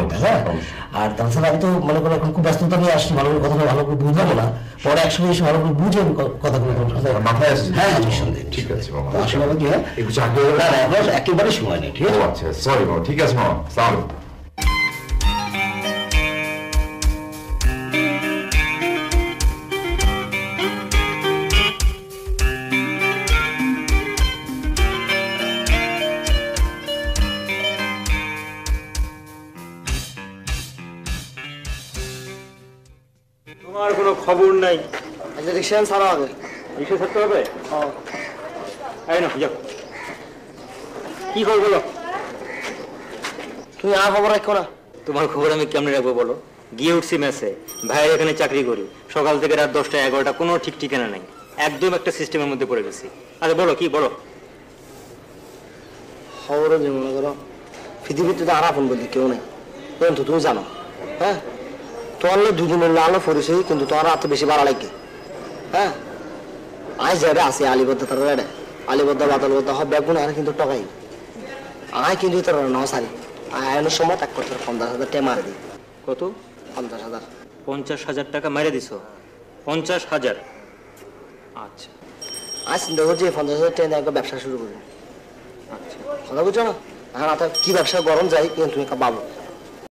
এটা, হ্যাঁ। আর তাছাড়া আমি তো মনে করো এখন খুব ব্যস্ততা নিয়ে আসছি, ভালো করে কথাটা ভালো করে বুঝলাম না, পরে একসঙ্গে এসে ভালো করে বুঝে আমি কথাগুলো মাথায় আসছে। হ্যাঁ নিঃসন্দেহে। ঠিক আছে মামা, তো আসলে আমাকে হ্যাঁ একটু চাকরি না না এখন একেবারে সময় নেই, ঠিক আছে। আচ্ছা সরি মামা, ঠিক আছে মামা, সালাম। তোমার কোনো খবর নাই। আচ্ছা রিক্সা ছাড়া হবে, রিক্সা ছাড়তে হবে। এই না যাও, কি খবর বলো? তুমি আর খবর রাখো না। তোমার খবর আমি কেমনে রাখবো বলো? গিয়ে উঠছি মেসে, ভাইয়ের এখানে চাকরি করি, সকাল থেকে রাত 10টা 11টা কোনো ঠিক ঠিকানা নাই, একদম একটা সিস্টেমের মধ্যে পড়ে গেছি। আচ্ছা বলো কি বলো? খবরও যে মনে করো পৃথিবীতে তো আর আপন বলতে কেউ নেই, কিন্তু তুমি জানো হ্যাঁ তোমার দুদিনের আলো পরিচয়, কিন্তু তোমার এত বেশি বাড়া লাগে হ্যাঁ। আয় যাবে আছে আলিবদ্ধ তার রেডে আলিবদ্ধ বাদলবদ্ধ হবে বেগুন আর কিন্তু টকাই আয় কিন্তু তোর ন সারি আয়নের সময় এক কথা 50,000 টাকা মারে দিই। কত? 50,000। 50,000 টাকা মাইরে দিছো? 50,000? আচ্ছা আজ চিন্তা করছি 50,000 টাকা দিয়ে একটা ব্যবসা শুরু করি। আচ্ছা কথা বুঝছো না? হ্যাঁ মাথা কি ব্যবসা গরম যাই, কিন্তু তুমি বাবু